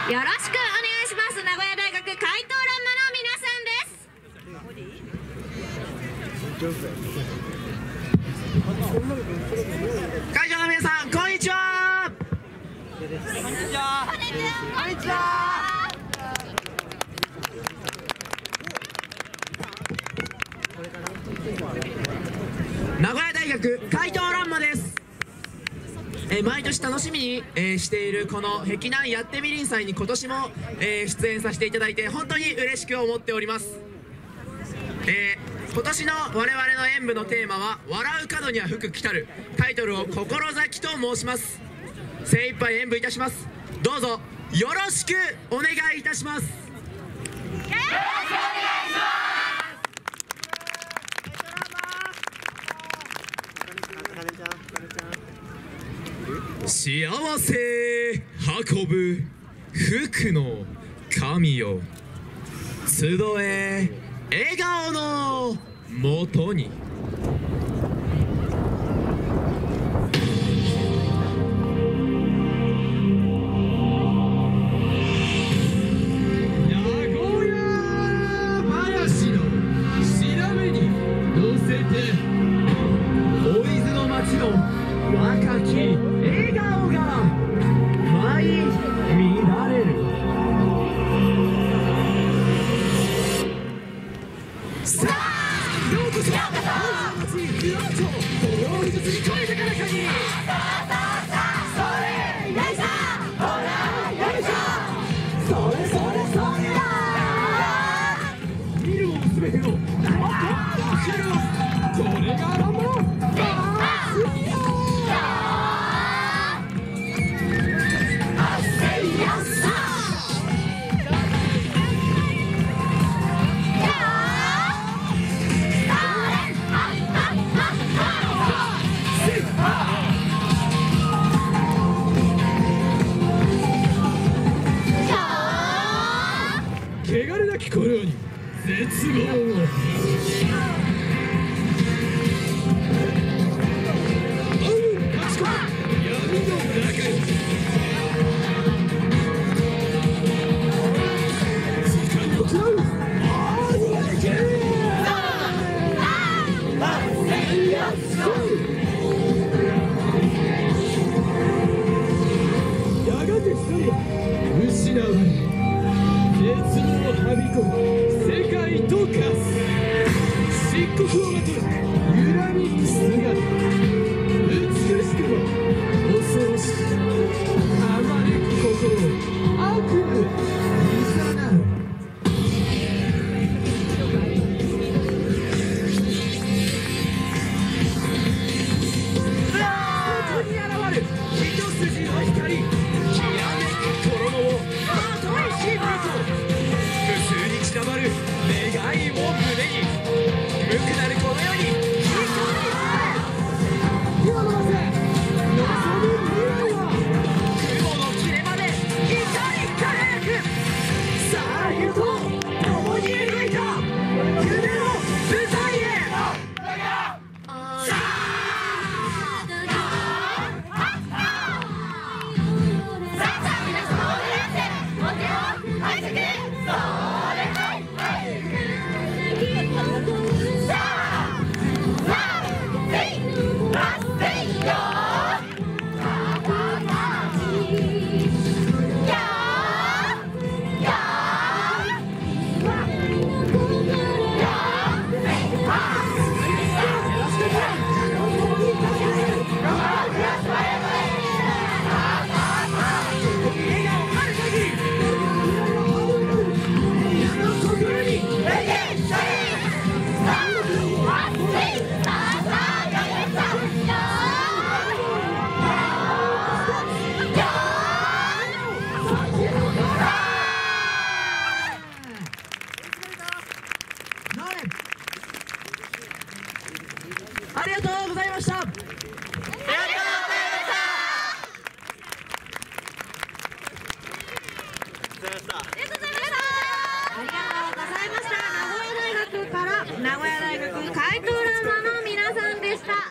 よろしくお願いします。名古屋大学怪盗乱魔の皆さんです。会場の皆さん、こんにちは。こんにちは。こんにちは。こんにちは。名古屋大学怪盗乱魔です。毎年楽しみに、しているこの碧南やってみりん祭に今年も、出演させていただいて本当に嬉しく思っております。今年の我々の演舞のテーマは笑う角には福来たる、タイトルを志と申します。精一杯演舞いたします。どうぞよろしくお願いいたします。幸せ運ぶ福の神よ、集え笑顔のもとに。名古屋話の調べに乗せて、大伊豆の町の若き笑顔が舞い乱れる。さあようこそ、町フロントご用意ずつに声高らかに。それよいしょ、ほらよいしょ、それそれそれだ。見るも全てをこれがランボー。汚れなき頃に絶望を。やがて一人は失われ、絶望をはびこる世界と化す。漆黒をまとうユラミック姿、美しくも恐ろしく、あまねく心を悪夢いざなう。そこに現る一筋の光、きらめく衣をまといしぶると、無数に散らばる願いを胸に、無くなるこの世に今のませ望む未来は雲の切れまで光り輝く。さあ行こう、共に描いた夢の舞台へ。ありがとうございました。